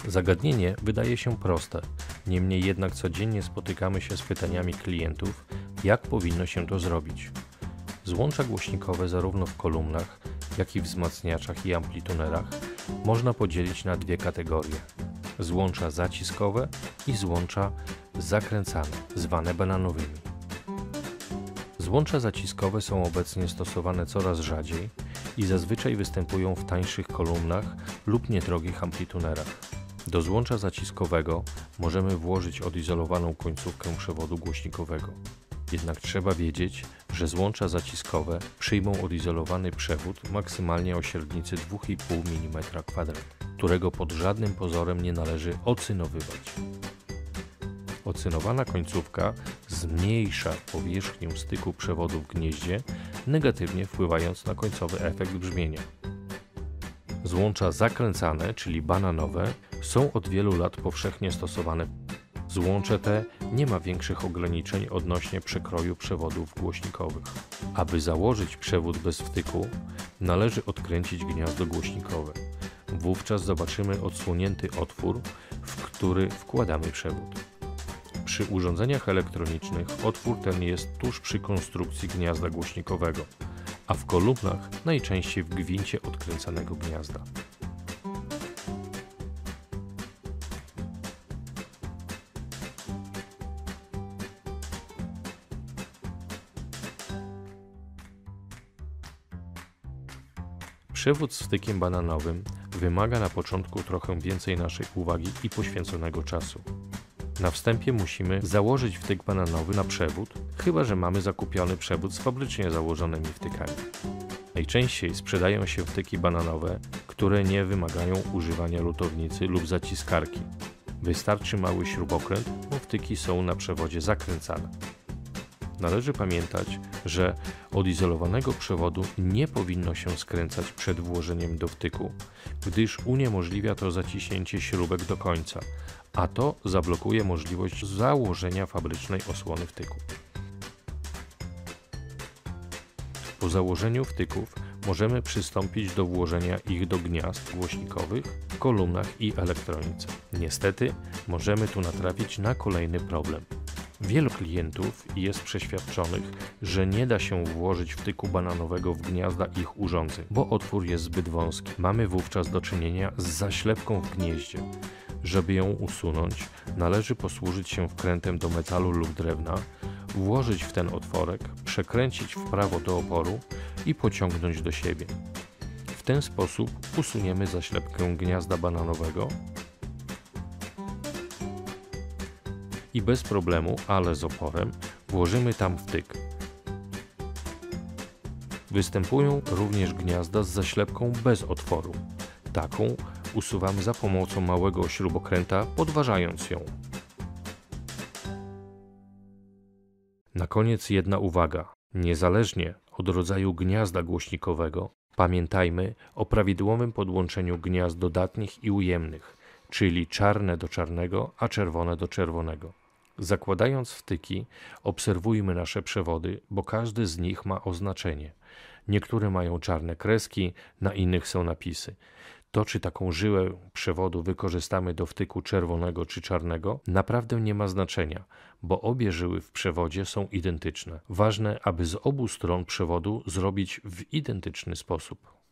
Zagadnienie wydaje się proste, niemniej jednak codziennie spotykamy się z pytaniami klientów, jak powinno się to zrobić. Złącza głośnikowe zarówno w kolumnach, jak i wzmacniaczach i amplitunerach można podzielić na dwie kategorie. Złącza zaciskowe i złącza zakręcane, zwane bananowymi. Złącza zaciskowe są obecnie stosowane coraz rzadziej i zazwyczaj występują w tańszych kolumnach lub niedrogich amplitunerach. Do złącza zaciskowego możemy włożyć odizolowaną końcówkę przewodu głośnikowego. Jednak trzeba wiedzieć, że złącza zaciskowe przyjmą odizolowany przewód maksymalnie o średnicy 2,5 mm², którego pod żadnym pozorem nie należy ocynowywać. Ocynowana końcówka zmniejsza powierzchnię styku przewodu w gnieździe, negatywnie wpływając na końcowy efekt brzmienia. Złącza zakręcane, czyli bananowe, są od wielu lat powszechnie stosowane. Złącze te nie ma większych ograniczeń odnośnie przekroju przewodów głośnikowych. Aby założyć przewód bez wtyku, należy odkręcić gniazdo głośnikowe. Wówczas zobaczymy odsłonięty otwór, w który wkładamy przewód. Przy urządzeniach elektronicznych otwór ten jest tuż przy konstrukcji gniazda głośnikowego, a w kolumnach najczęściej w gwincie odkręcanego gniazda. Przewód z wtykiem bananowym wymaga na początku trochę więcej naszej uwagi i poświęconego czasu. Na wstępie musimy założyć wtyk bananowy na przewód, chyba że mamy zakupiony przewód z fabrycznie założonymi wtykami. Najczęściej sprzedają się wtyki bananowe, które nie wymagają używania lutownicy lub zaciskarki. Wystarczy mały śrubokręt, bo wtyki są na przewodzie zakręcane. Należy pamiętać, że odizolowanego przewodu nie powinno się skręcać przed włożeniem do wtyku, gdyż uniemożliwia to zaciśnięcie śrubek do końca, a to zablokuje możliwość założenia fabrycznej osłony wtyku. Po założeniu wtyków możemy przystąpić do włożenia ich do gniazd głośnikowych, kolumnach i elektronice. Niestety możemy tu natrafić na kolejny problem. Wielu klientów jest przeświadczonych, że nie da się włożyć wtyku bananowego w gniazda ich urządzeń, bo otwór jest zbyt wąski. Mamy wówczas do czynienia z zaślepką w gnieździe. Żeby ją usunąć, należy posłużyć się wkrętem do metalu lub drewna, włożyć w ten otworek, przekręcić w prawo do oporu i pociągnąć do siebie. W ten sposób usuniemy zaślepkę gniazda bananowego i bez problemu, ale z oporem, włożymy tam wtyk. Występują również gniazda z zaślepką bez otworu. Taką usuwamy za pomocą małego śrubokręta, podważając ją. Na koniec jedna uwaga. Niezależnie od rodzaju gniazda głośnikowego, pamiętajmy o prawidłowym podłączeniu gniazd dodatnich i ujemnych, czyli czarne do czarnego, a czerwone do czerwonego. Zakładając wtyki, obserwujmy nasze przewody, bo każdy z nich ma oznaczenie. Niektóre mają czarne kreski, na innych są napisy. To, czy taką żyłę przewodu wykorzystamy do wtyku czerwonego czy czarnego, naprawdę nie ma znaczenia, bo obie żyły w przewodzie są identyczne. Ważne, aby z obu stron przewodu zrobić w identyczny sposób.